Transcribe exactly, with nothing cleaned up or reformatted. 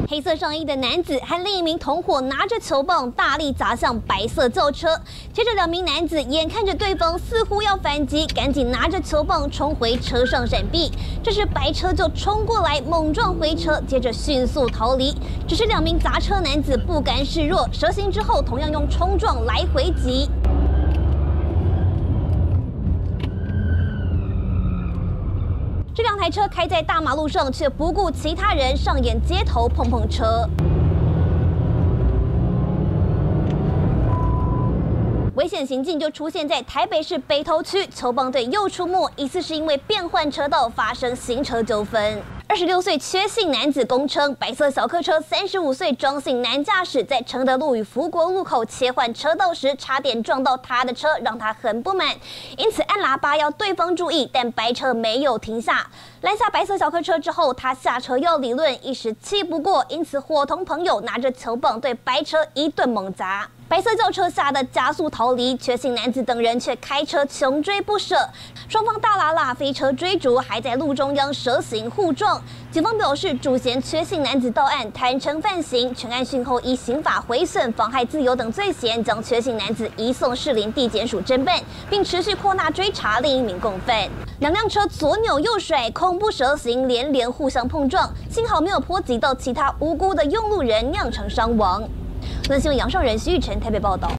黑色上衣的男子和另一名同伙拿着球棒大力砸向白色轿车，接着两名男子眼看着对方似乎要反击，赶紧拿着球棒冲回车上闪避。这时白车就冲过来猛撞回车，接着迅速逃离。只是两名砸车男子不甘示弱，蛇行之后同样用冲撞来回击。 这两台车开在大马路上，却不顾其他人，上演街头碰碰车。危险行径就出现在台北市北投区，球棒队又出没，疑似是因为变换车道发生行车纠纷。 二十六岁缺姓男子供称，白色小客车三十五岁庄姓男驾驶在承德路与福国路口切换车道时，差点撞到他的车，让他很不满，因此按喇叭要对方注意，但白车没有停下。拦下白色小客车之后，他下车要理论，一时气不过，因此伙同朋友拿着球棒对白车一顿猛砸。 白色轿车吓得加速逃离，缺姓男子等人却开车穷追不舍，双方大拉拉飞车追逐，还在路中央蛇行互撞。警方表示，主嫌缺姓男子到案，坦诚犯行，全案讯后依刑法毁损、妨害自由等罪嫌，将缺姓男子移送士林地检署侦办，并持续扩大追查另一名共犯。两辆车左扭右甩，恐怖蛇行，连连互相碰撞，幸好没有波及到其他无辜的用路人，酿成伤亡。新闻杨尚仁、徐玉成台北报道。